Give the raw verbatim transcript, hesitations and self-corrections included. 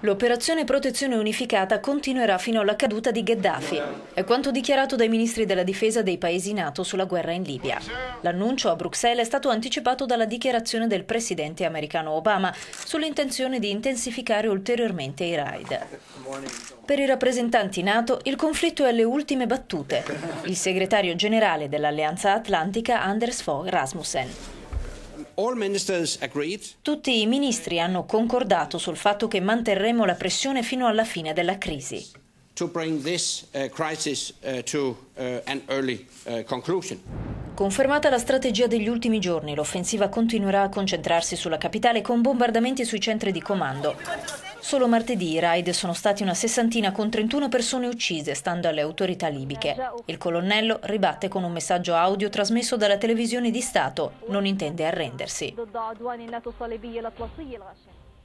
L'operazione protezione unificata continuerà fino alla caduta di Gheddafi. È quanto dichiarato dai ministri della difesa dei paesi NATO sulla guerra in Libia. L'annuncio a Bruxelles è stato anticipato dalla dichiarazione del presidente americano Obama sull'intenzione di intensificare ulteriormente i raid. Per i rappresentanti NATO il conflitto è alle ultime battute. Il segretario generale dell'Alleanza Atlantica Anders Fogh Rasmussen. Tutti i ministri hanno concordato sul fatto che manterremo la pressione fino alla fine della crisi. Confermata la strategia degli ultimi giorni, l'offensiva continuerà a concentrarsi sulla capitale con bombardamenti sui centri di comando. Solo martedì i raid sono stati una sessantina con trentuno persone uccise, stando alle autorità libiche. Il colonnello ribatte con un messaggio audio trasmesso dalla televisione di Stato. Non intende arrendersi.